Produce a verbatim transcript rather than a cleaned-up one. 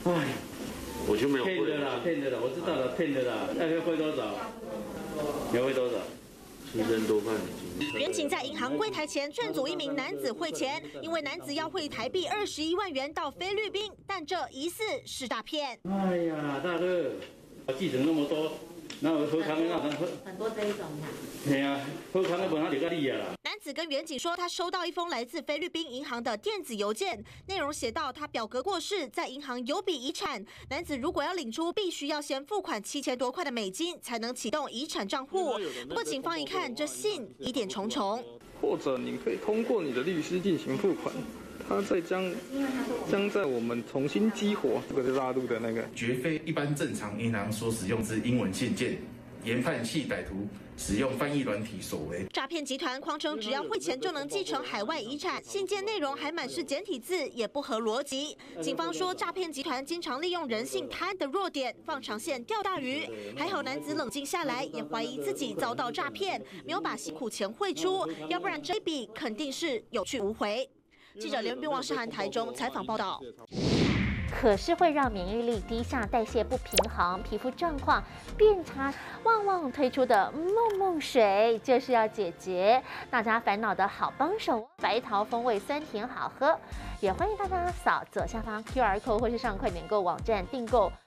哎， 我就没有骗的啦，骗的啦，我知道了，骗的啦。那要汇多少？你要汇多少？ 七千多块美金。 远景在银行柜台前劝阻一名男子汇钱，因为男子要汇台币二十一万元到菲律宾，但这疑似是诈骗。 哎呀，大哥，继承那么多。 那我喝康那很多这一种的。 对啊，喝康那本来就较厉害啦。 男子跟远景说，他收到一封来自菲律宾银行的电子邮件，内容写到他表哥过世，在银行有笔遗产，男子如果要领出，必须要先付款七千多块的美金，才能启动遗产账户。不过警方一看，这信疑点重重。 或者你可以通过你的律师进行付款。 他再将将在我们重新激活这个拉路的那个， 绝非一般正常银行所使用之英文信件，研判系歹徒使用翻译软体所为。 诈骗集团谎称只要汇钱就能继承海外遗产，信件内容还满是简体字，也不合逻辑。警方说，诈骗集团经常利用人性贪的弱点放长线钓大鱼。还好男子冷静下来，也怀疑自己遭到诈骗，没有把辛苦钱汇出，要不然这笔肯定是有去无回。 记者刘斌、王世涵台中采访报道。 可是会让免疫力低下、代谢不平衡、皮肤状况变差。旺旺推出的梦梦水就是要解决大家烦恼的好帮手，白桃风味酸甜好喝。也欢迎大家扫左下方 Q R code 或是上快点购网站订购。